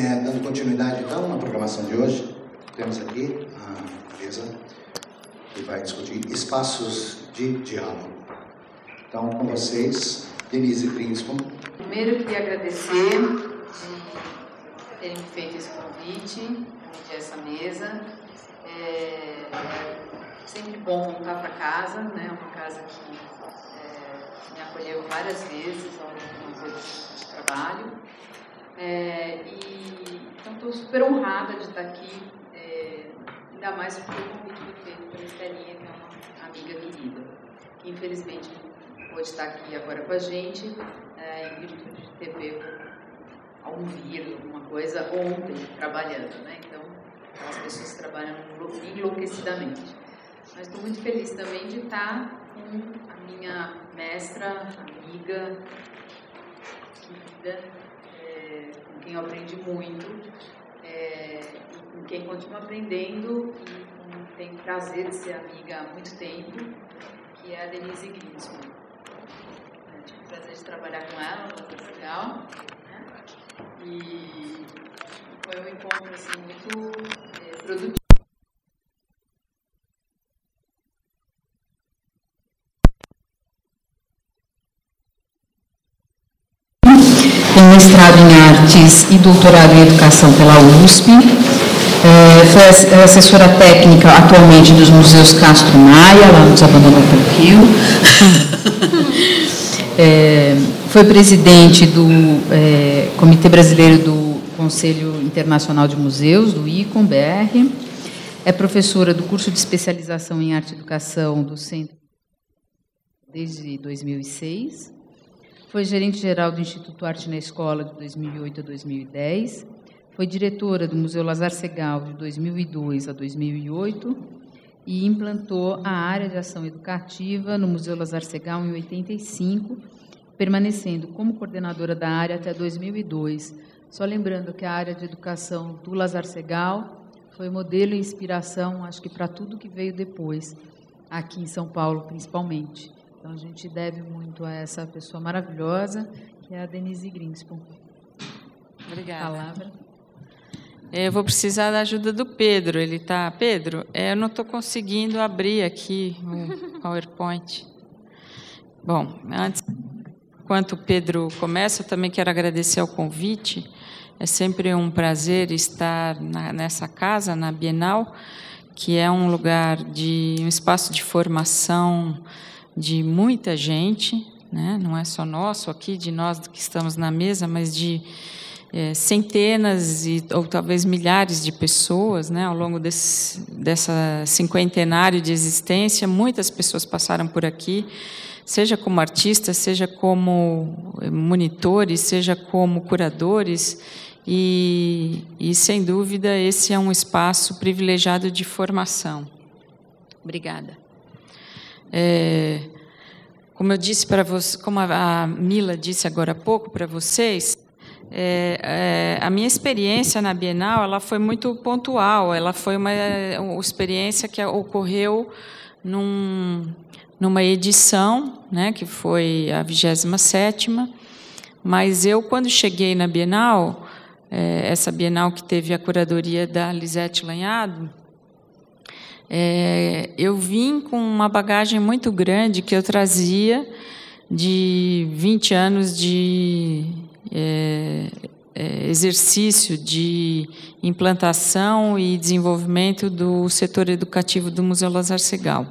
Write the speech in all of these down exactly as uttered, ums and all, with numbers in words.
É, dando continuidade, então, na programação de hoje, temos aqui a mesa que vai discutir espaços de diálogo. Então, com vocês, Denise Greenspan. Primeiro, eu queria agradecer de terem feito esse convite, de essa mesa. É, é sempre bom voltar para casa, né? Uma casa que é, me acolheu várias vezes ao longo dos anos de trabalho. É, e, então, estou super honrada de estar aqui, é, ainda mais porque o convite foi feito pela Estelinha, que é uma amiga querida, que infelizmente pode estar aqui agora com a gente, é, em virtude de ter pego algum vírus, alguma coisa, ontem, trabalhando, né? Então, as pessoas trabalham enlouquecidamente. Mas estou muito feliz também de estar com a minha mestra, amiga, querida, é, com quem eu aprendi muito, é, e com quem continuo aprendendo e com quem tenho prazer de ser amiga há muito tempo, que é a Denise Greenspan. Eu tive o prazer de trabalhar com ela, foi legal, né? E foi um encontro assim, muito é, produtivo. Tem mestrado em Artes e doutorado em Educação pela U S P. É, foi assessora técnica atualmente dos Museus Castro Maia, lá no Desabandonou pelo Rio. É, foi presidente do é, Comitê Brasileiro do Conselho Internacional de Museus, do I C O M B R. É professora do curso de especialização em Arte e Educação do Centro desde dois mil e seis. Foi gerente-geral do Instituto Arte na Escola de dois mil e oito a dois mil e dez. Foi diretora do Museu Lazar Segal de dois mil e dois a dois mil e oito e implantou a área de ação educativa no Museu Lazar Segal em oitenta e cinco, permanecendo como coordenadora da área até dois mil e dois. Só lembrando que a área de educação do Lazar Segal foi modelo e inspiração, acho que para tudo que veio depois, aqui em São Paulo, principalmente. Então, a gente deve muito a essa pessoa maravilhosa, que é a Denise Greenspan. Obrigada. Palavra. Eu vou precisar da ajuda do Pedro. Ele está... Pedro, eu não estou conseguindo abrir aqui o PowerPoint. Bom, antes, enquanto o Pedro começa, eu também quero agradecer ao convite. É sempre um prazer estar na, nessa casa, na Bienal, que é um lugar de um espaço de formação de muita gente, né? Não é só nosso aqui, de nós que estamos na mesa, mas de é, centenas e, ou talvez milhares de pessoas, né? Ao longo desse dessa cinquentenário de existência, muitas pessoas passaram por aqui, seja como artistas, seja como monitores, seja como curadores, e, e sem dúvida esse é um espaço privilegiado de formação. Obrigada. É, como eu disse para vocês, como a Mila disse agora há pouco para vocês, é, é, a minha experiência na Bienal ela foi muito pontual. Ela foi uma, uma experiência que ocorreu num, numa edição, né, que foi a vigésima sétima. Mas eu, quando cheguei na Bienal, é, essa Bienal que teve a curadoria da Lisete Lanhado, É, eu vim com uma bagagem muito grande que eu trazia de vinte anos de é, é, exercício de implantação e desenvolvimento do setor educativo do Museu Lazar Segal.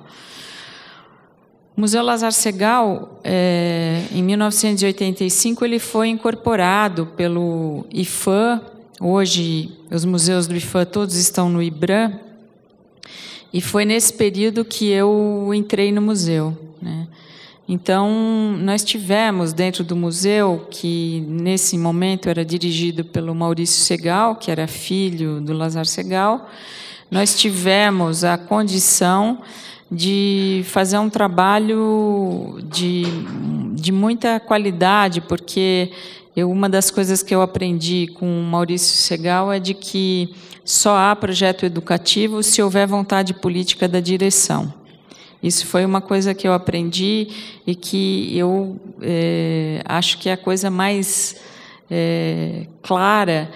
O Museu Lazar Segal, é, em mil novecentos e oitenta e cinco, ele foi incorporado pelo I F A M. Hoje, os museus do I F A M todos estão no IBRAM. E foi nesse período que eu entrei no museu, né? Então, nós tivemos dentro do museu, que nesse momento era dirigido pelo Maurício Segal, que era filho do Lazar Segal, nós tivemos a condição de fazer um trabalho de, de muita qualidade, porque eu, uma das coisas que eu aprendi com o Maurício Segal é de que só há projeto educativo se houver vontade política da direção. Isso foi uma coisa que eu aprendi e que eu é, acho que é a coisa mais é, clara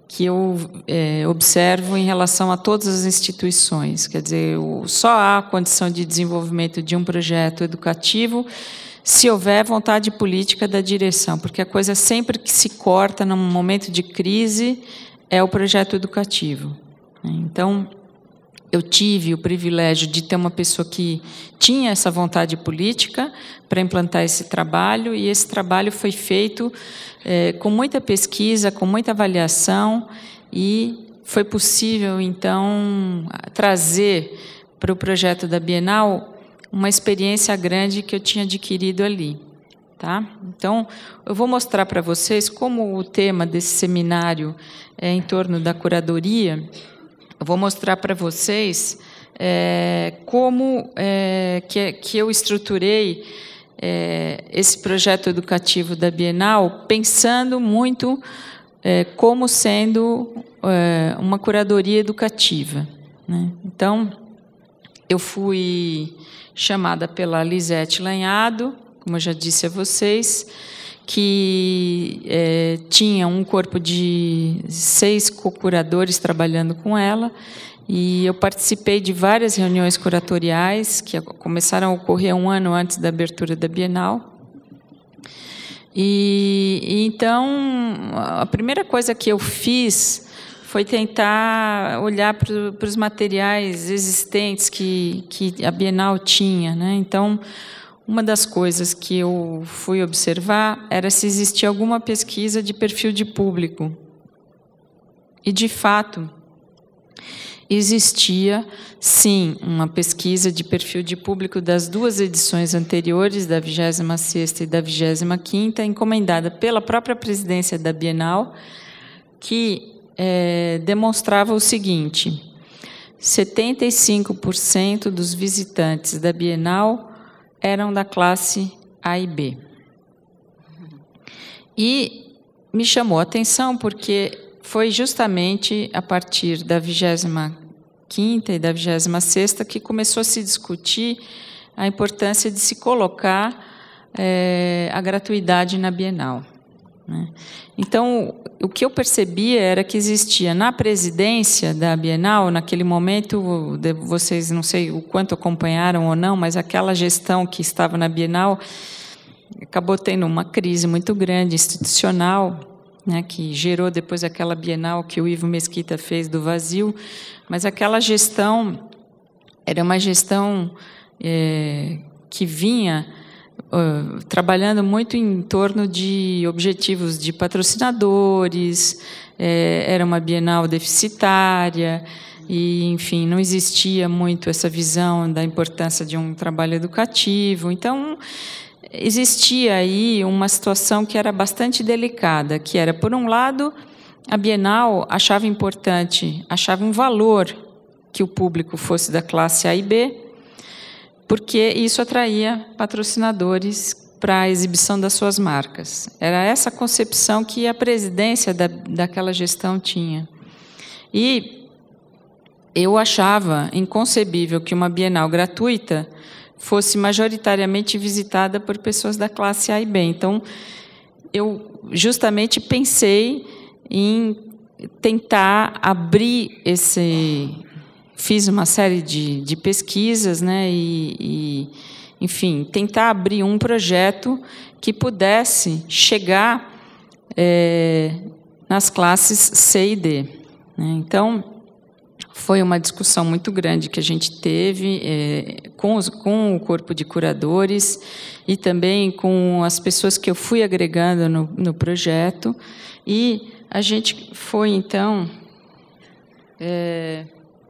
que eu é, observo em relação a todas as instituições. Quer dizer, o, só há condição de desenvolvimento de um projeto educativo se houver vontade política da direção, porque a coisa sempre que se corta num momento de crise é o projeto educativo. Então, eu tive o privilégio de ter uma pessoa que tinha essa vontade política para implantar esse trabalho, e esse trabalho foi feito é, com muita pesquisa, com muita avaliação, e foi possível, então, trazer para o projeto da Bienal uma experiência grande que eu tinha adquirido ali. Tá? Então, eu vou mostrar para vocês como o tema desse seminário é em torno da curadoria. Eu vou mostrar para vocês é, como é, que, que eu estruturei é, esse projeto educativo da Bienal, pensando muito é, como sendo é, uma curadoria educativa, né? Então, eu fui chamada pela Lisete Lanhado, como eu já disse a vocês, que é, tinha um corpo de seis co-curadores trabalhando com ela, e eu participei de várias reuniões curatoriais que começaram a ocorrer um ano antes da abertura da Bienal. E, e então, a primeira coisa que eu fiz foi tentar olhar para, para os materiais existentes que, que a Bienal tinha, né? Então, uma das coisas que eu fui observar era se existia alguma pesquisa de perfil de público. E, de fato, existia, sim, uma pesquisa de perfil de público das duas edições anteriores, da vigésima sexta e da vigésima quinta, encomendada pela própria presidência da Bienal, que é, demonstrava o seguinte: setenta e cinco por cento dos visitantes da Bienal eram da classe A e B. E me chamou a atenção porque foi justamente a partir da vigésima quinta e da vigésima sexta que começou a se discutir a importância de se colocar é, a gratuidade na Bienal, né? Então, o que eu percebia era que existia na presidência da Bienal, naquele momento, vocês não sei o quanto acompanharam ou não, mas aquela gestão que estava na Bienal acabou tendo uma crise muito grande, institucional, né, que gerou depois aquela Bienal que o Ivo Mesquita fez do vazio, mas aquela gestão era uma gestão é, que vinha Uh, trabalhando muito em torno de objetivos de patrocinadores, eh, era uma Bienal deficitária, e, enfim, não existia muito essa visão da importância de um trabalho educativo. Então, existia aí uma situação que era bastante delicada, que era, por um lado, a Bienal achava importante, achava um valor que o público fosse da classe A e B, porque isso atraía patrocinadores para a exibição das suas marcas. Era essa concepção que a presidência da, daquela gestão tinha. E eu achava inconcebível que uma Bienal gratuita fosse majoritariamente visitada por pessoas da classe A e B. Então, eu justamente pensei em tentar abrir esse... Fiz uma série de, de pesquisas, né, e, e, enfim, tentar abrir um projeto que pudesse chegar é, nas classes C e D, né? Então, foi uma discussão muito grande que a gente teve é, com, os, com o corpo de curadores e também com as pessoas que eu fui agregando no, no projeto, e a gente foi, então... É,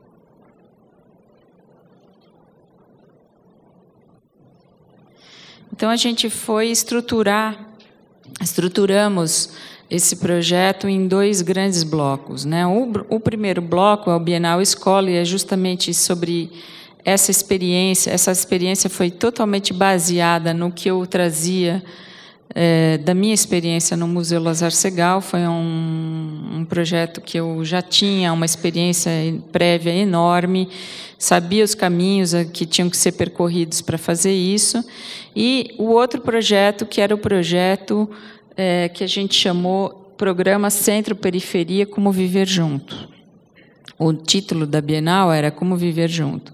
Então, a gente foi estruturar, estruturamos esse projeto em dois grandes blocos, né? O, o primeiro bloco é o Bienal Escola, e é justamente sobre essa experiência. Essa experiência foi totalmente baseada no que eu trazia é, da minha experiência no Museu Lazar Segal. Foi um, um projeto que eu já tinha uma experiência prévia enorme, sabia os caminhos que tinham que ser percorridos para fazer isso. E o outro projeto, que era o projeto é, que a gente chamou programa Centro-Periferia Como Viver Junto. O título da Bienal era Como Viver Junto.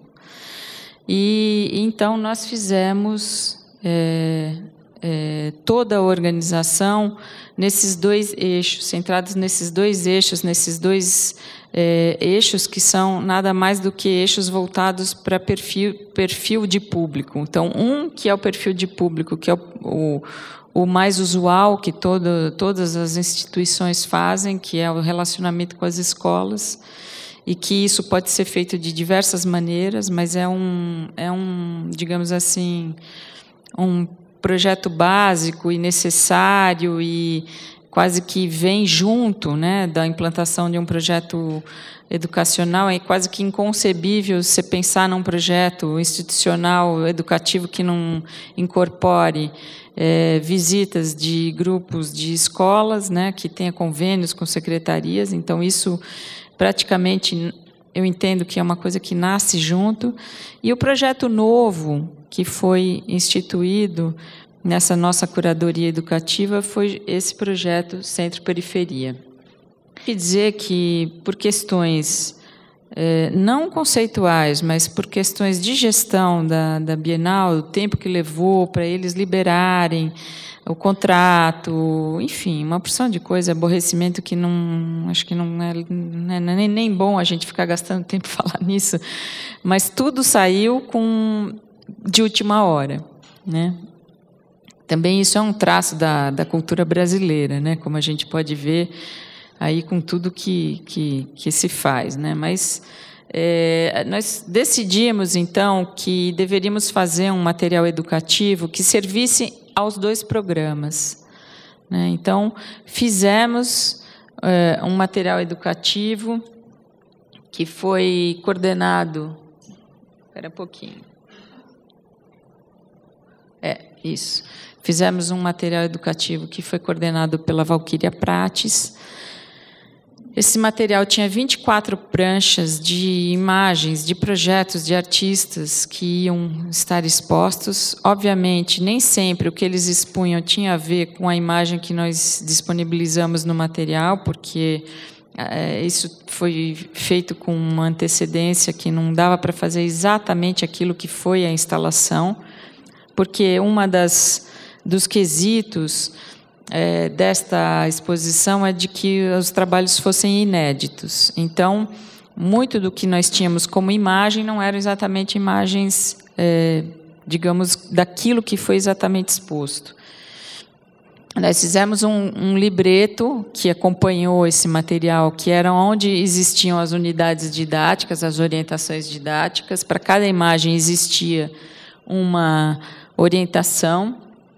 E então nós fizemos é, é, toda a organização nesses dois eixos, centrados nesses dois eixos, nesses dois é, eixos que são nada mais do que eixos voltados para perfil, perfil de público. Então, um que é o perfil de público, que é o, o, o mais usual que todo, todas as instituições fazem, que é o relacionamento com as escolas, e que isso pode ser feito de diversas maneiras, mas é um, é um, digamos assim, um projeto básico e necessário e quase que vem junto, né, da implantação de um projeto educacional. É quase que inconcebível você pensar num projeto institucional educativo que não incorpore é, visitas de grupos de escolas, né, que tenha convênios com secretarias. Então, isso praticamente, eu entendo que é uma coisa que nasce junto. E o projeto novo que foi instituído nessa nossa curadoria educativa foi esse projeto Centro-Periferia. Quer dizer que, por questões eh, não conceituais, mas por questões de gestão da, da Bienal, o tempo que levou para eles liberarem o contrato, enfim, uma porção de coisa, aborrecimento que não, acho que não é, não é nem, nem bom a gente ficar gastando tempo falar nisso, mas tudo saiu com, de última hora, né? Também isso é um traço da, da cultura brasileira, né? Como a gente pode ver aí com tudo que, que, que se faz, né? Mas é, nós decidimos, então, que deveríamos fazer um material educativo que servisse aos dois programas, né? Então, fizemos é, um material educativo que foi coordenado... Espera um pouquinho. É, isso. Fizemos um material educativo que foi coordenado pela Valquíria Prates. Esse material tinha vinte e quatro pranchas de imagens, de projetos de artistas que iam estar expostos. Obviamente, nem sempre o que eles expunham tinha a ver com a imagem que nós disponibilizamos no material, porque é, isso foi feito com uma antecedência que não dava para fazer exatamente aquilo que foi a instalação, porque uma das dos quesitos é, desta exposição é de que os trabalhos fossem inéditos. Então, muito do que nós tínhamos como imagem não eram exatamente imagens, é, digamos, daquilo que foi exatamente exposto. Nós fizemos um, um libreto que acompanhou esse material, que era onde existiam as unidades didáticas, as orientações didáticas. Para cada imagem existia uma orientação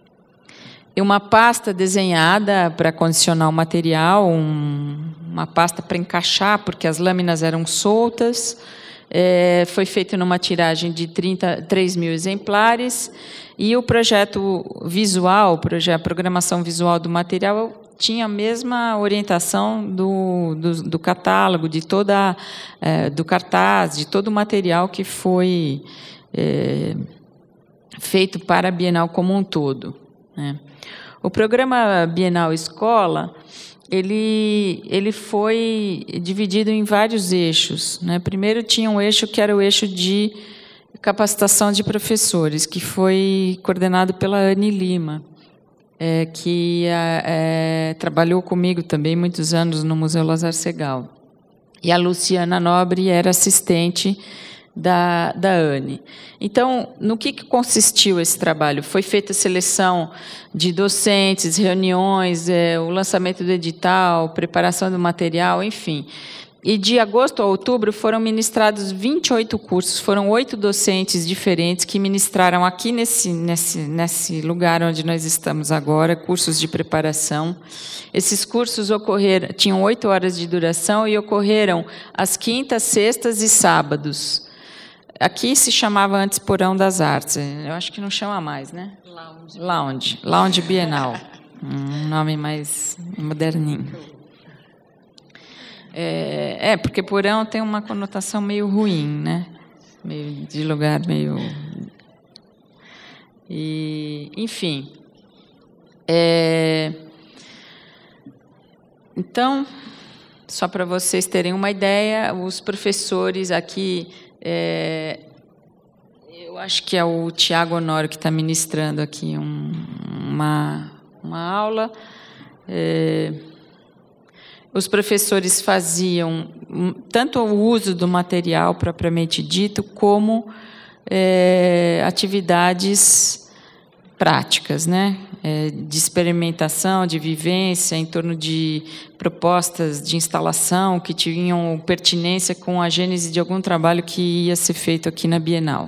e uma pasta desenhada para condicionar o material, um, uma pasta para encaixar, porque as lâminas eram soltas. É, foi feito numa tiragem de trinta, três mil exemplares, e o projeto visual, a programação visual do material tinha a mesma orientação do, do, do catálogo, de toda, é, do cartaz, de todo o material que foi é, feito para a Bienal como um todo, né? O programa Bienal Escola, ele, ele foi dividido em vários eixos, né? Primeiro tinha um eixo que era o eixo de capacitação de professores, que foi coordenado pela Anne Lima, é, que é, trabalhou comigo também muitos anos no Museu Lazar Segal. E a Luciana Nobre era assistente da, da Anne. Então, no que, que consistiu esse trabalho? Foi feita a seleção de docentes, reuniões, é, o lançamento do edital, preparação do material, enfim. E de agosto a outubro foram ministrados vinte e oito cursos, foram oito docentes diferentes que ministraram aqui nesse, nesse, nesse lugar onde nós estamos agora, cursos de preparação. Esses cursos ocorreram, tinham oito horas de duração e ocorreram às quintas, sextas e sábados. Aqui se chamava antes Porão das Artes, eu acho que não chama mais, né? Lounge. Lounge, Lounge Bienal, um nome mais moderninho. É, é, porque porão tem uma conotação meio ruim, né? Meio de lugar meio... E, enfim... É, então, só para vocês terem uma ideia, os professores aqui, é, eu acho que é o Tiago Honório que está ministrando aqui um, uma, uma aula. É, os professores faziam tanto o uso do material propriamente dito, como é, atividades práticas, né? É, de experimentação, de vivência, em torno de propostas de instalação que tinham pertinência com a gênese de algum trabalho que ia ser feito aqui na Bienal.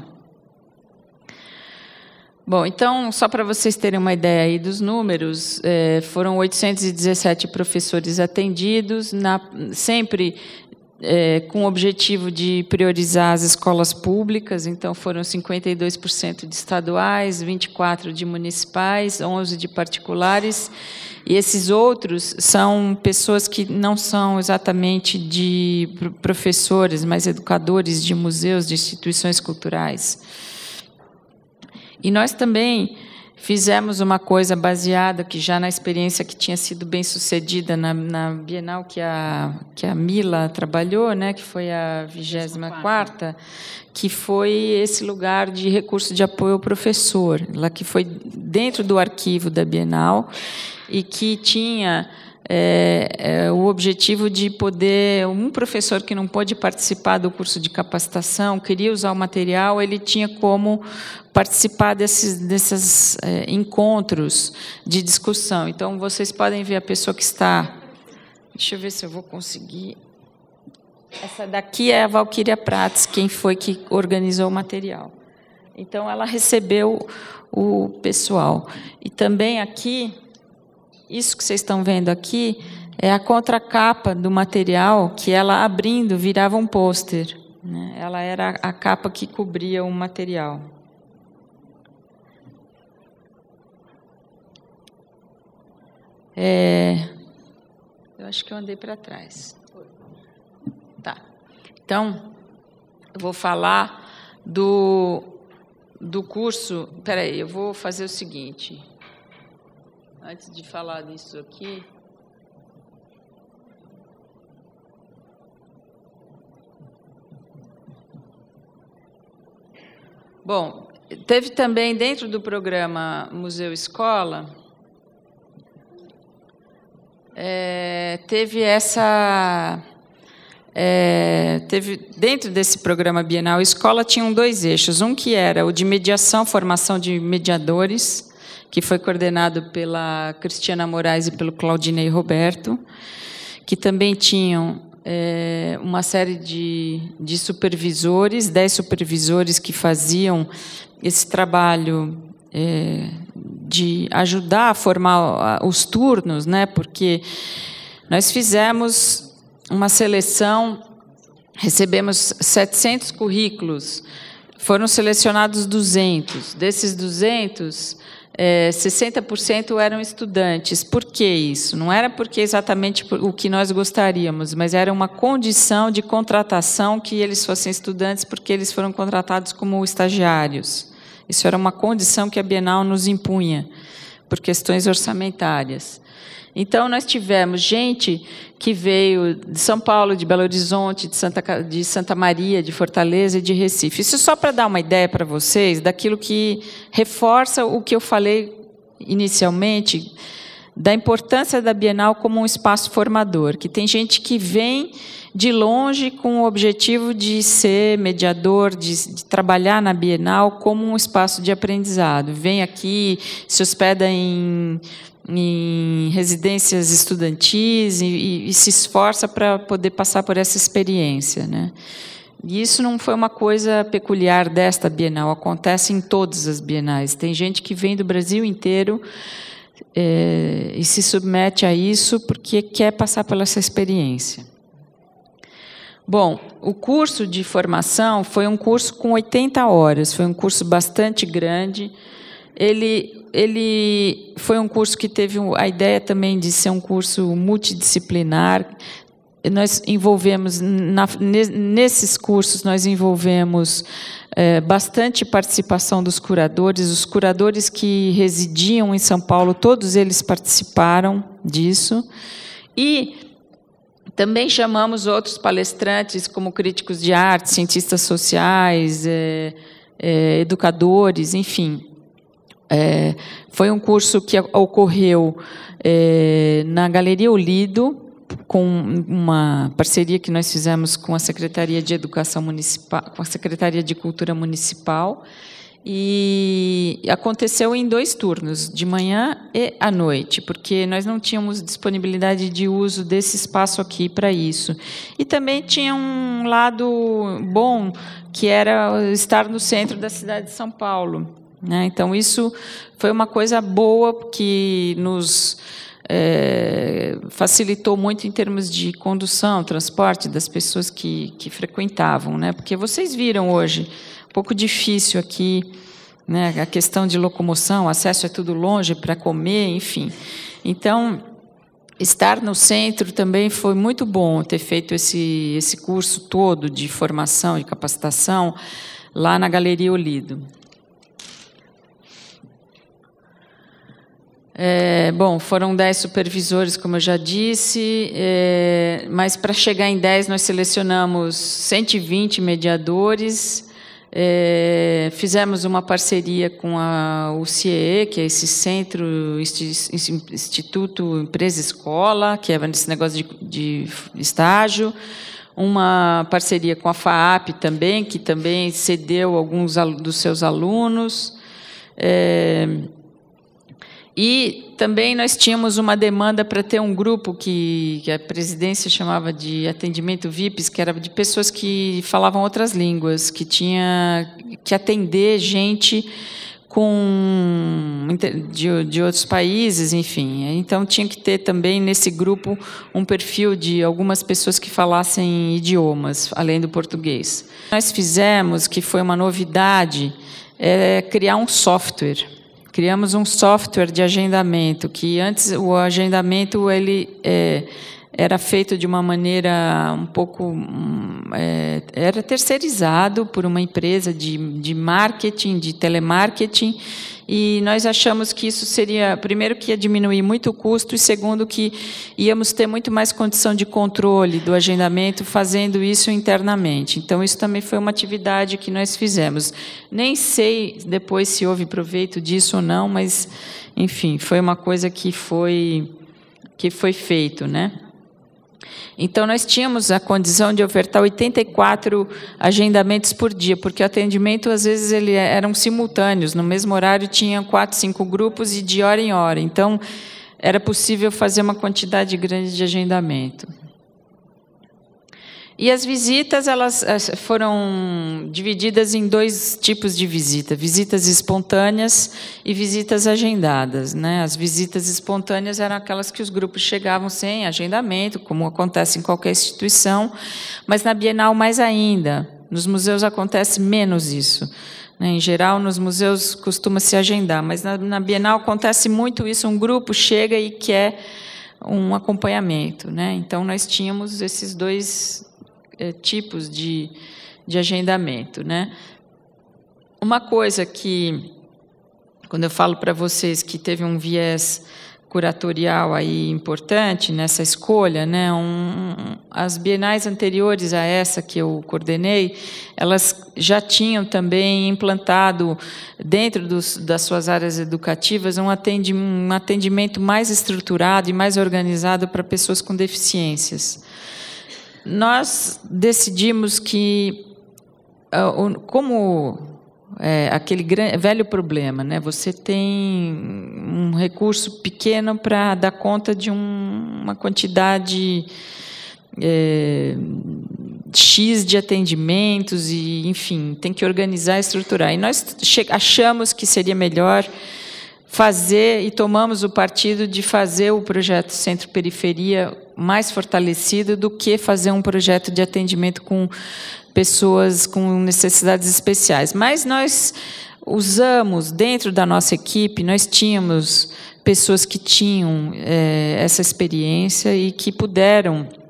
Bom, então, só para vocês terem uma ideia aí dos números, é, foram oitocentos e dezessete professores atendidos, na, sempre é, com o objetivo de priorizar as escolas públicas, então foram cinquenta e dois por cento de estaduais, vinte e quatro por cento de municipais, onze por cento de particulares, e esses outros são pessoas que não são exatamente de professores, mas educadores de museus, de instituições culturais. E nós também fizemos uma coisa baseada, que já na experiência que tinha sido bem sucedida na, na Bienal que a, que a Mila trabalhou, né, que foi a vigésima quarta, que foi esse lugar de recurso de apoio ao professor, lá que foi dentro do arquivo da Bienal e que tinha é, é, o objetivo de poder, um professor que não pôde participar do curso de capacitação, queria usar o material, ele tinha como participar desses, desses é, encontros de discussão. Então, vocês podem ver a pessoa que está... Deixa eu ver se eu vou conseguir... Essa daqui é a Valquíria Prates, quem foi que organizou o material. Então, ela recebeu o pessoal. E também aqui, isso que vocês estão vendo aqui, é a contracapa do material, que ela, abrindo, virava um pôster, né? Ela era a capa que cobria o material. É, eu acho que eu andei para trás. Tá. Então, eu vou falar do, do curso... Espera aí, eu vou fazer o seguinte. Antes de falar disso aqui... Bom, teve também, dentro do programa Museu Escola... É, teve essa... É, teve, dentro desse programa Bienal Escola, tinham dois eixos. Um que era o de mediação, formação de mediadores, que foi coordenado pela Cristiana Moraes e pelo Claudinei Roberto, que também tinham é, uma série de, de supervisores, dez supervisores que faziam esse trabalho é, de ajudar a formar os turnos, né? Porque nós fizemos uma seleção, recebemos setecentos currículos, foram selecionados duzentos. Desses duzentos, é, sessenta por cento eram estudantes. Por que isso? Não era porque exatamente o que nós gostaríamos, mas era uma condição de contratação que eles fossem estudantes, porque eles foram contratados como estagiários. Isso era uma condição que a Bienal nos impunha, por questões orçamentárias. Então, nós tivemos gente que veio de São Paulo, de Belo Horizonte, de Santa, de Santa Maria, de Fortaleza e de Recife. Isso só para dar uma ideia para vocês daquilo que reforça o que eu falei inicialmente, da importância da Bienal como um espaço formador, que tem gente que vem de longe com o objetivo de ser mediador, de, de trabalhar na Bienal como um espaço de aprendizado. Vem aqui, se hospeda em, em residências estudantis e, e, e se esforça para poder passar por essa experiência, né? E isso não foi uma coisa peculiar desta Bienal, acontece em todas as bienais. Tem gente que vem do Brasil inteiro é, e se submete a isso porque quer passar por essa experiência. Bom, o curso de formação foi um curso com oitenta horas, foi um curso bastante grande. Ele, ele foi um curso que teve a ideia também de ser um curso multidisciplinar. Nós envolvemos, na, nesses cursos, nós envolvemos é, bastante participação dos curadores. Os curadores que residiam em São Paulo, todos eles participaram disso. E também chamamos outros palestrantes, como críticos de arte, cientistas sociais, é, é, educadores, enfim. É, foi um curso que ocorreu é, na Galeria Olido, com uma parceria que nós fizemos com a Secretaria de Educação Municipal, com a Secretaria de Cultura Municipal, e aconteceu em dois turnos, de manhã e à noite, porque nós não tínhamos disponibilidade de uso desse espaço aqui para isso. E também tinha um lado bom, que era estar no centro da cidade de São Paulo, né? Então, isso foi uma coisa boa que nos é, facilitou muito em termos de condução, transporte das pessoas que, que frequentavam, né? Porque vocês viram hoje, um pouco difícil aqui, né? A questão de locomoção, acesso é tudo longe para comer, enfim. Então, estar no centro também foi muito bom, ter feito esse, esse curso todo de formação, de capacitação, lá na Galeria Olido. É, bom, foram dez supervisores, como eu já disse, é, mas para chegar em dez nós selecionamos cento e vinte mediadores, é, fizemos uma parceria com a U C E E, que é esse Centro Instituto Empresa Escola, que é esse negócio de, de estágio, uma parceria com a FAAP também, que também cedeu alguns dos seus alunos, é, e também nós tínhamos uma demanda para ter um grupo que, que a presidência chamava de atendimento V I Ps, que era de pessoas que falavam outras línguas, que tinha que atender gente com, de, de outros países, enfim. Então, tinha que ter também nesse grupo um perfil de algumas pessoas que falassem idiomas, além do português. Nós fizemos, que foi uma novidade, é criar um software. Criamos um software de agendamento, que antes o agendamento ele, é, era feito de uma maneira um pouco... É, era terceirizado por uma empresa de, de marketing, de telemarketing, e nós achamos que isso seria, primeiro, que ia diminuir muito o custo, e segundo, que íamos ter muito mais condição de controle do agendamento fazendo isso internamente. Então, isso também foi uma atividade que nós fizemos. Nem sei depois se houve proveito disso ou não, mas, enfim, foi uma coisa que foi, que foi feito, né? Então, nós tínhamos a condição de ofertar oitenta e quatro agendamentos por dia, porque o atendimento, às vezes, ele eram simultâneos. No mesmo horário, tinha quatro, cinco grupos e de hora em hora. Então, era possível fazer uma quantidade grande de agendamento. E as visitas, elas foram divididas em dois tipos de visita, visitas espontâneas e visitas agendadas, né? As visitas espontâneas eram aquelas que os grupos chegavam sem agendamento, como acontece em qualquer instituição, mas na Bienal mais ainda. Nos museus acontece menos isso, né? Em geral, nos museus costuma se agendar, mas na, na Bienal acontece muito isso, um grupo chega e quer um acompanhamento, né? Então, nós tínhamos esses dois tipos de, de agendamento, né? Uma coisa que, quando eu falo para vocês que teve um viés curatorial aí importante nessa escolha, né? Um, as bienais anteriores a essa que eu coordenei, elas já tinham também implantado dentro dos, das suas áreas educativas um atendimento, um atendimento mais estruturado e mais organizado para pessoas com deficiências. Nós decidimos que, como é, aquele grande, velho problema, né? Você tem um recurso pequeno para dar conta de um, uma quantidade é, X de atendimentos, e, enfim, tem que organizar e estruturar. E nós achamos que seria melhor fazer, e tomamos o partido de fazer o projeto Centro-Periferia mais fortalecido do que fazer um projeto de atendimento com pessoas com necessidades especiais. Mas nós usamos, dentro da nossa equipe, nós tínhamos pessoas que tinham é, essa experiência e que puderam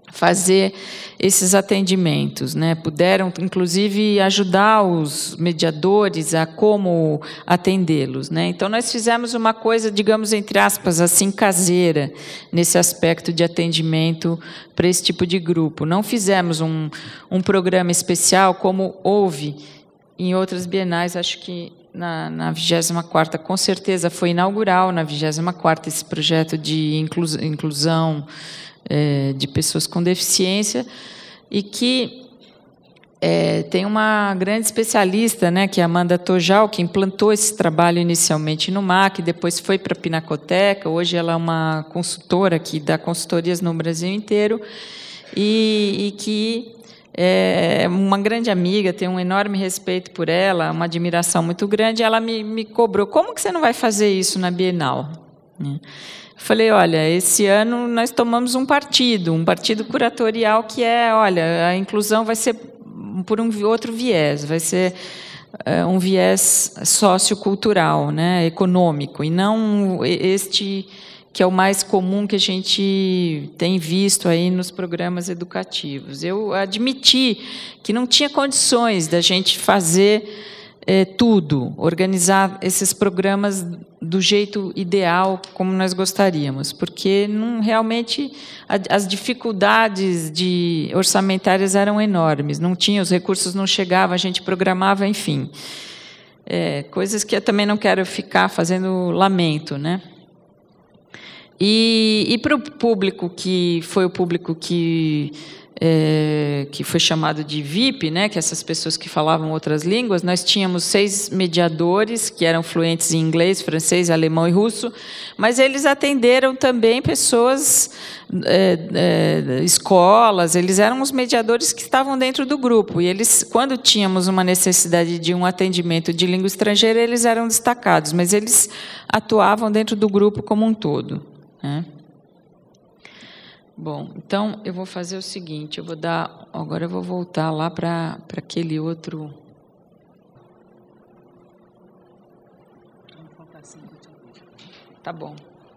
fazer esses atendimentos, né? Puderam, inclusive, ajudar os mediadores a como atendê-los, né? Então, nós fizemos uma coisa, digamos, entre aspas, assim, caseira, nesse aspecto de atendimento para esse tipo de grupo. Não fizemos um, um programa especial, como houve em outras bienais, acho que na, na vigésima quarta, com certeza, foi inaugural na vigésima quarta esse projeto de inclus, inclusão é, de pessoas com deficiência, e que é, tem uma grande especialista, né, que é a Amanda Tojal, que implantou esse trabalho inicialmente no M A C, depois foi para a Pinacoteca, hoje ela é uma consultora que dá consultorias no Brasil inteiro, e, e que é uma grande amiga, tenho um enorme respeito por ela, uma admiração muito grande. Ela me, me cobrou: como que você não vai fazer isso na Bienal? Eu falei: olha, esse ano nós tomamos um partido, um partido curatorial que é, olha, a inclusão vai ser por um outro viés, vai ser é, um viés sociocultural, né, econômico, e não este que é o mais comum que a gente tem visto aí nos programas educativos. Eu admiti que não tinha condições da gente fazer é, tudo, organizar esses programas do jeito ideal, como nós gostaríamos, porque não, realmente a, as dificuldades de, orçamentárias eram enormes, não tinha, os recursos não chegavam, a gente programava, enfim. É, coisas que eu também não quero ficar fazendo lamento, né? E, e para o público que foi o público que, é, que foi chamado de V I P, né, que essas pessoas que falavam outras línguas, nós tínhamos seis mediadores que eram fluentes em inglês, francês, alemão e russo, mas eles atenderam também pessoas, é, é, escolas, eles eram os mediadores que estavam dentro do grupo, e eles, quando tínhamos uma necessidade de um atendimento de língua estrangeira, eles eram destacados, mas eles atuavam dentro do grupo como um todo. É. Bom, então eu vou fazer o seguinte, eu vou dar, agora eu vou voltar lá para para aquele outro. Tá bom.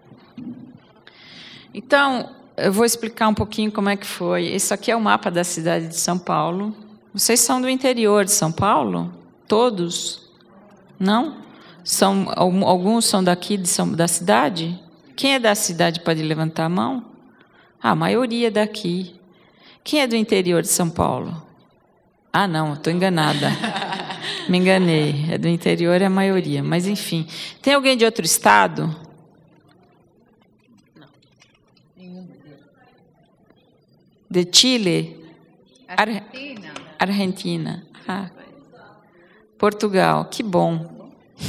Então, eu vou explicar um pouquinho como é que foi. Esse aqui é o mapa da cidade de São Paulo. Vocês são do interior de São Paulo? Todos? Não? São, alguns são daqui de São, da cidade? Quem é da cidade pode levantar a mão? Ah, a maioria é daqui. Quem é do interior de São Paulo? Ah, não, estou enganada. Me enganei. É do interior, é a maioria. Mas, enfim. Tem alguém de outro estado? Não. De Chile? Argentina. Ar Argentina. Ah. Portugal. Que bom.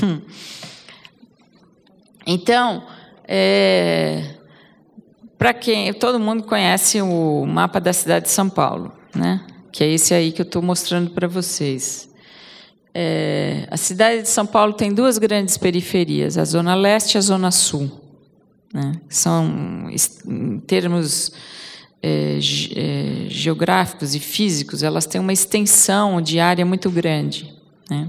Então... É, para quem todo mundo conhece o mapa da cidade de São Paulo, né? Que é esse aí que eu estou mostrando para vocês. É, a cidade de São Paulo tem duas grandes periferias, a Zona Leste e a Zona Sul, né? São, em termos é, é, geográficos e físicos, elas têm uma extensão de área muito grande, né?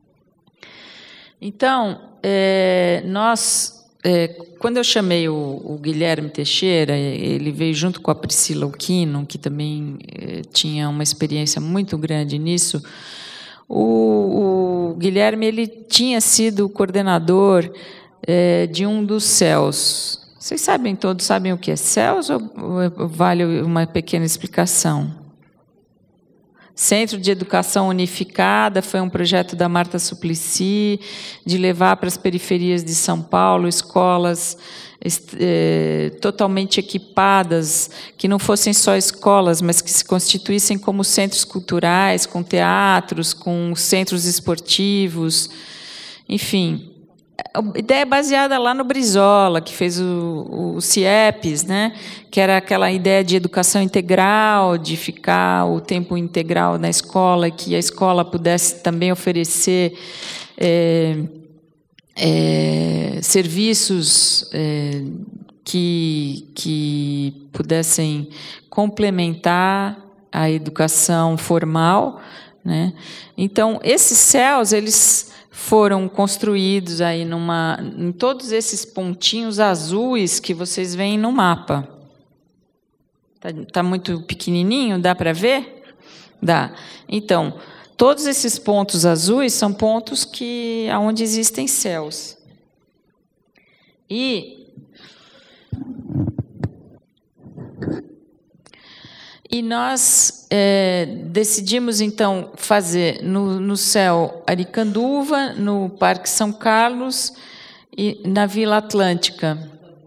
Então, é, nós É, quando eu chamei o, o Guilherme Teixeira, ele veio junto com a Priscila Uquino, que também é, tinha uma experiência muito grande nisso. O, o Guilherme ele tinha sido coordenador é, de um dos C E Ls. Vocês sabem, todos sabem o que é C E Ls, ou, ou vale uma pequena explicação? Centro de Educação Unificada foi um projeto da Marta Suplicy de levar para as periferias de São Paulo escolas eh, totalmente equipadas, que não fossem só escolas, mas que se constituíssem como centros culturais, com teatros, com centros esportivos, enfim. A ideia é baseada lá no Brizola, que fez o, o CIEPS, né? Que era aquela ideia de educação integral, de ficar o tempo integral na escola, que a escola pudesse também oferecer é, é, serviços é, que, que pudessem complementar a educação formal, né? Então, esses C E Ls, eles foram construídos aí numa, em todos esses pontinhos azuis que vocês veem no mapa. Está tá muito pequenininho, dá para ver? Dá. Então, todos esses pontos azuis são pontos que, onde existem céus. E, e nós é, decidimos, então, fazer no, no céu Aricanduva, no Parque São Carlos e na Vila Atlântica.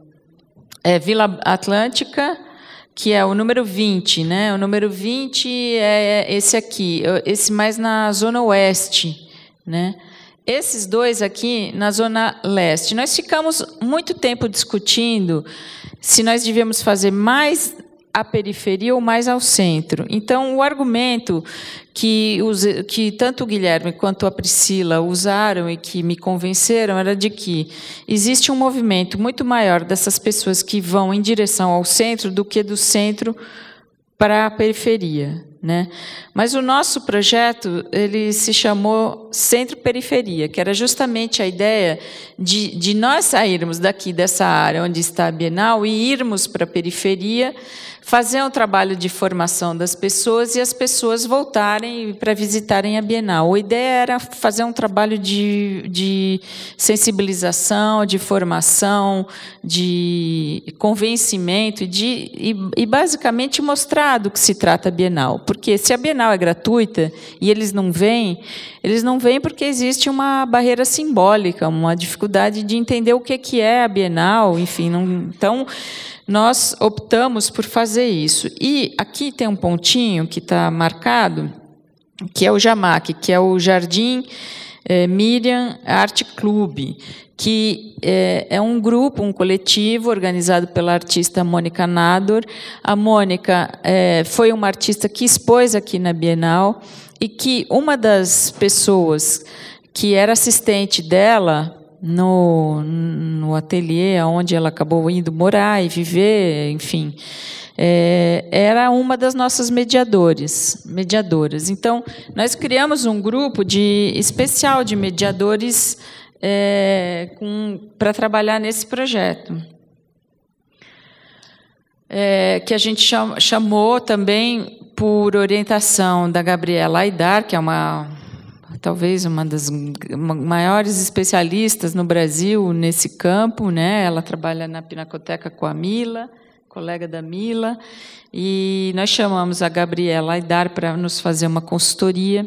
É, Vila Atlântica, que é o número vinte, né? O número vinte é esse aqui, esse mais na zona oeste, né? Esses dois aqui na zona leste. Nós ficamos muito tempo discutindo se nós devíamos fazer mais à periferia ou mais ao centro. Então, o argumento que, os, que tanto o Guilherme quanto a Priscila usaram e que me convenceram era de que existe um movimento muito maior dessas pessoas que vão em direção ao centro do que do centro para a periferia, né? Mas o nosso projeto ele se chamou Centro-Periferia, que era justamente a ideia de, de nós sairmos daqui dessa área onde está a Bienal e irmos para a periferia, fazer um trabalho de formação das pessoas e as pessoas voltarem para visitarem a Bienal. A ideia era fazer um trabalho de, de sensibilização, de formação, de convencimento e, de, e, e, basicamente, mostrar do que se trata a Bienal. Porque se a Bienal é gratuita e eles não vêm, eles não vêm porque existe uma barreira simbólica, uma dificuldade de entender o que é a Bienal, enfim. Não, então, nós optamos por fazer isso. E aqui tem um pontinho que está marcado, que é o JAMAC, que é o Jardim eh, Miriam Arte Clube, que é, é um grupo, um coletivo organizado pela artista Mônica Nador. A Mônica é, foi uma artista que expôs aqui na Bienal e que uma das pessoas que era assistente dela no, no ateliê onde ela acabou indo morar e viver, enfim, é, era uma das nossas mediadores, mediadoras. Então, nós criamos um grupo de, especial de mediadores é, para trabalhar nesse projeto, é, que a gente cham, chamou também por orientação da Gabriela Aidar, que é uma... talvez uma das maiores especialistas no Brasil nesse campo, né? Ela trabalha na Pinacoteca com a Mila, colega da Mila, e nós chamamos a Gabriela Aidar para nos fazer uma consultoria.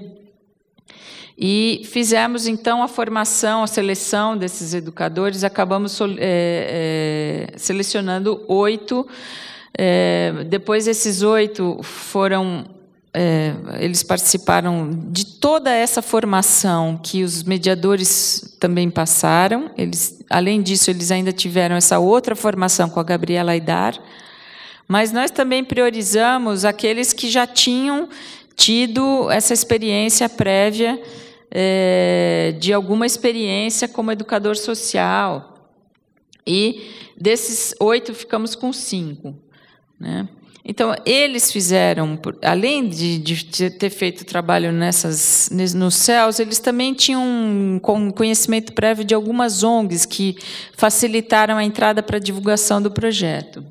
E fizemos, então, a formação, a seleção desses educadores, acabamos é, é, selecionando oito. É, depois, esses oito foram... É, eles participaram de toda essa formação que os mediadores também passaram. Eles, além disso, eles ainda tiveram essa outra formação com a Gabriela Aidar, mas nós também priorizamos aqueles que já tinham tido essa experiência prévia é, de alguma experiência como educador social. E desses oito, ficamos com cinco, né? Então, eles fizeram, além de, de ter feito trabalho nessas, nos céus, eles também tinham um conhecimento prévio de algumas O N Gs que facilitaram a entrada para a divulgação do projeto.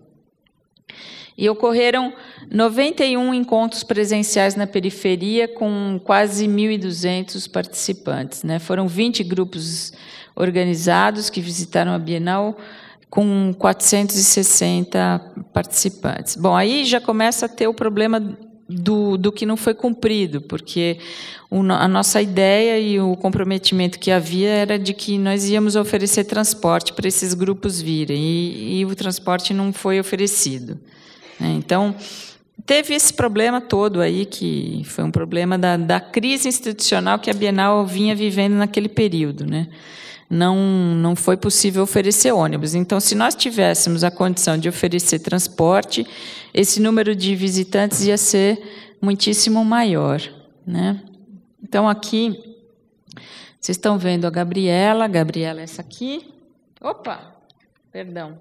E ocorreram noventa e um encontros presenciais na periferia, com quase mil e duzentos participantes, né? Foram vinte grupos organizados que visitaram a Bienal, com quatrocentos e sessenta participantes. Bom, aí já começa a ter o problema do, do que não foi cumprido, porque o, a nossa ideia e o comprometimento que havia era de que nós íamos oferecer transporte para esses grupos virem, e, e o transporte não foi oferecido, né? Então, teve esse problema todo aí, que foi um problema da, da crise institucional que a Bienal vinha vivendo naquele período, né? Não, não foi possível oferecer ônibus. Então, se nós tivéssemos a condição de oferecer transporte, esse número de visitantes ia ser muitíssimo maior, né? Então, aqui, vocês estão vendo a Gabriela. Gabriela, essa aqui. Opa! Perdão.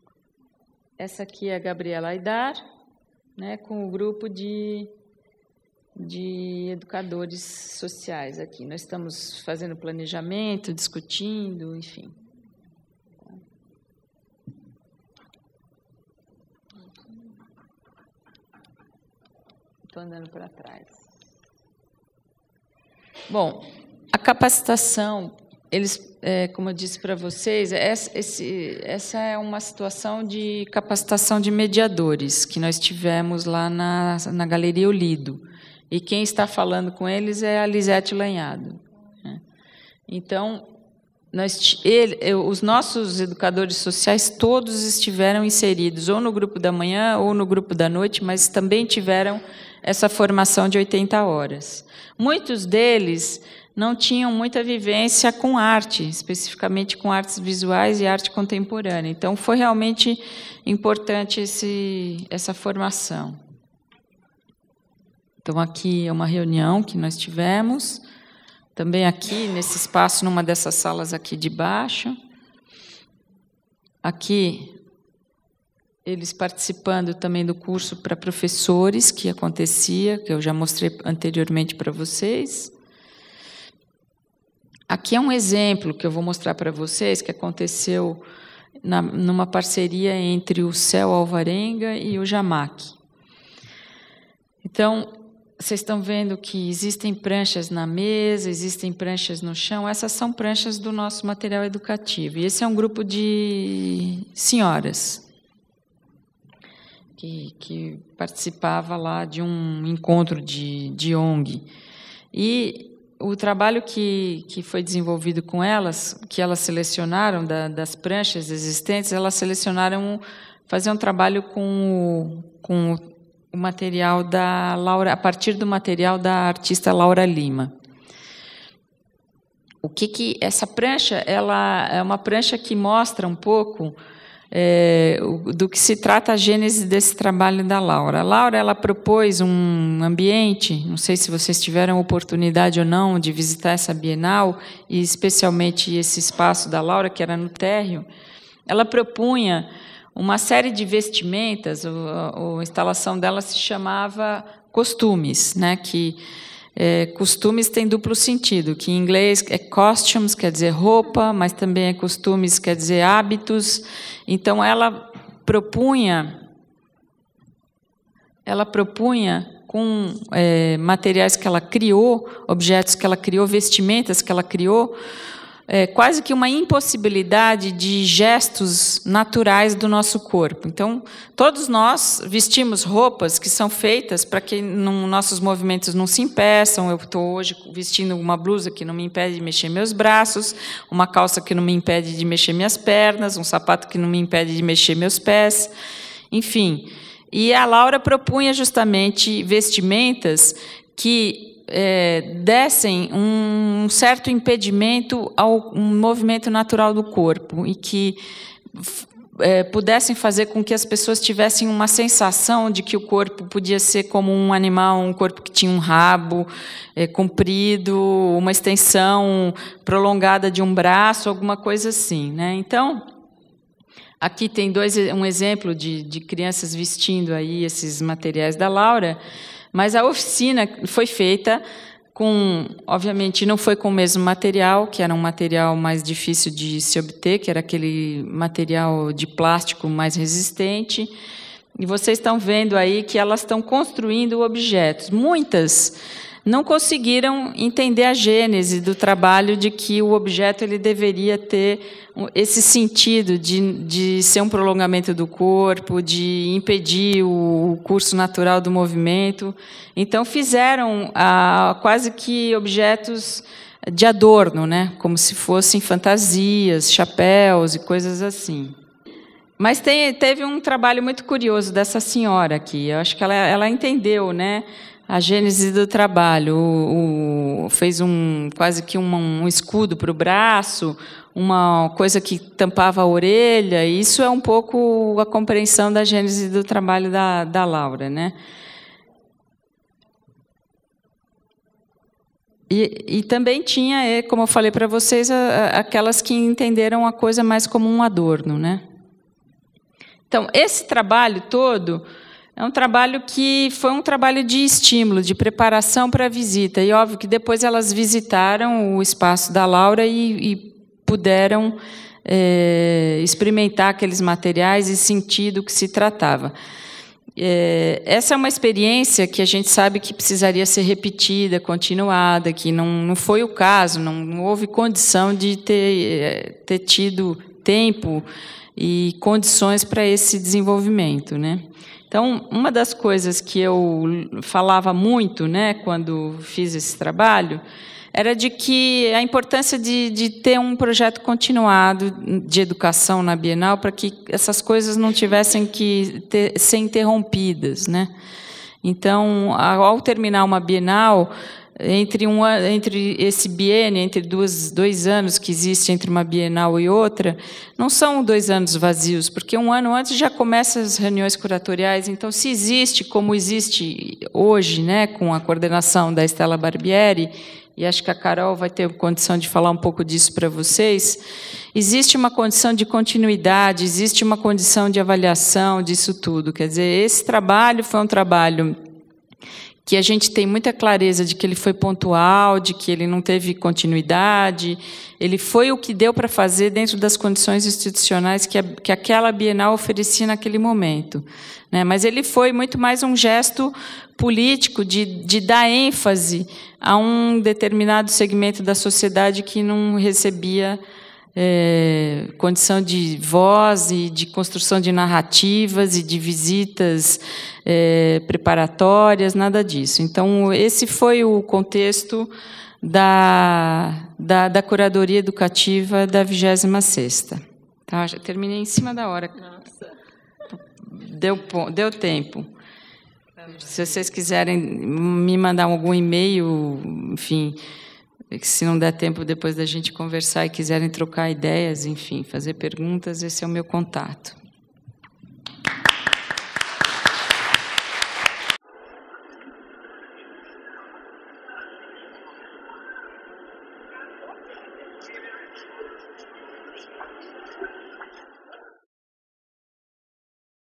Essa aqui é a Gabriela Aidar, né, com o grupo de... de educadores sociais aqui. Nós estamos fazendo planejamento, discutindo, enfim. estou andando para trás. Bom, a capacitação, eles, é, como eu disse para vocês, essa, esse, essa é uma situação de capacitação de mediadores que nós tivemos lá na, na Galeria Olido. E quem está falando com eles é a Lisete Lanhado. Né? Então, nós, ele, os nossos educadores sociais todos estiveram inseridos ou no grupo da manhã ou no grupo da noite, mas também tiveram essa formação de oitenta horas. Muitos deles não tinham muita vivência com arte, especificamente com artes visuais e arte contemporânea. Então, foi realmente importante esse, essa formação. Então, aqui é uma reunião que nós tivemos, também aqui, nesse espaço, numa dessas salas aqui de baixo. Aqui, eles participando também do curso para professores, que acontecia, que eu já mostrei anteriormente para vocês. Aqui é um exemplo que eu vou mostrar para vocês, que aconteceu na, numa parceria entre o C E L Alvarenga e o Jamac. Então, vocês estão vendo que existem pranchas na mesa, existem pranchas no chão. Essas são pranchas do nosso material educativo. E esse é um grupo de senhoras que, que participava lá de um encontro de, de O N G. E o trabalho que, que foi desenvolvido com elas, que elas selecionaram da, das pranchas existentes, elas selecionaram fazer um trabalho com, com o material da Laura, a partir do material da artista Laura Lima. O que que essa prancha, ela é uma prancha que mostra um pouco é, do que se trata a gênese desse trabalho da Laura. A Laura, ela propôs um ambiente, não sei se vocês tiveram oportunidade ou não de visitar essa Bienal, e especialmente esse espaço da Laura, que era no térreo. Ela propunha uma série de vestimentas, a, a instalação dela se chamava costumes, né, que é, costumes tem duplo sentido, que em inglês é costumes, quer dizer roupa, mas também é costumes, quer dizer hábitos. Então, ela propunha, ela propunha com é, materiais que ela criou, objetos que ela criou, vestimentas que ela criou, É, quase que uma impossibilidade de gestos naturais do nosso corpo. Então, todos nós vestimos roupas que são feitas para que não, nossos movimentos não se impeçam. Eu estou hoje vestindo uma blusa que não me impede de mexer meus braços, uma calça que não me impede de mexer minhas pernas, um sapato que não me impede de mexer meus pés, enfim. E a Laura propunha justamente vestimentas que É, dessem um certo impedimento ao um movimento natural do corpo e que é, pudessem fazer com que as pessoas tivessem uma sensação de que o corpo podia ser como um animal, um corpo que tinha um rabo é, comprido, uma extensão prolongada de um braço, alguma coisa assim, né? Então, aqui tem dois, um exemplo de, de crianças vestindo aí esses materiais da Laura. Mas a oficina foi feita com, obviamente, não foi com o mesmo material, que era um material mais difícil de se obter, que era aquele material de plástico mais resistente. E vocês estão vendo aí que elas estão construindo objetos. Muitas não conseguiram entender a gênese do trabalho de que o objeto ele deveria ter esse sentido de, de ser um prolongamento do corpo, de impedir o curso natural do movimento. Então, fizeram ah, quase que objetos de adorno, né? Como se fossem fantasias, chapéus e coisas assim. Mas tem, teve um trabalho muito curioso dessa senhora aqui. Eu acho que ela, ela entendeu, né, a gênese do trabalho. O, o, fez um, quase que um, um escudo para o braço, uma coisa que tampava a orelha. E isso é um pouco a compreensão da gênese do trabalho da, da Laura, né? E, e também tinha, como eu falei para vocês, a, a, aquelas que entenderam a coisa mais como um adorno, né? Então, esse trabalho todo é um trabalho que foi um trabalho de estímulo, de preparação para a visita. E, óbvio, que depois elas visitaram o espaço da Laura e, e puderam é, experimentar aqueles materiais e sentir do que se tratava. É, essa é uma experiência que a gente sabe que precisaria ser repetida, continuada, que não, não foi o caso, não, não houve condição de ter, ter tido tempo e condições para esse desenvolvimento, né? Então, uma das coisas que eu falava muito, né, quando fiz esse trabalho, era de que a importância de, de ter um projeto continuado de educação na Bienal para que essas coisas não tivessem que ter, ser interrompidas, né? Então, ao terminar uma Bienal, entre, um, entre esse biênio, entre duas, dois anos que existe entre uma Bienal e outra, não são dois anos vazios, porque um ano antes já começam as reuniões curatoriais. Então, se existe, como existe hoje, né, com a coordenação da Estela Barbieri, e acho que a Carol vai ter condição de falar um pouco disso para vocês, existe uma condição de continuidade, existe uma condição de avaliação disso tudo. Quer dizer, esse trabalho foi um trabalho que a gente tem muita clareza de que ele foi pontual, de que ele não teve continuidade, ele foi o que deu para fazer dentro das condições institucionais que, a, que aquela Bienal oferecia naquele momento, né? Mas ele foi muito mais um gesto político de, de dar ênfase a um determinado segmento da sociedade que não recebia É, condição de voz e de construção de narrativas e de visitas é, preparatórias, nada disso. Então, esse foi o contexto da, da, da curadoria educativa da vigésima sexta. Tá, já terminei em cima da hora. Nossa. Deu, deu tempo. Se vocês quiserem me mandar algum e-mail, enfim... se não der tempo depois da gente conversar e quiserem trocar ideias, enfim, fazer perguntas, esse é o meu contato.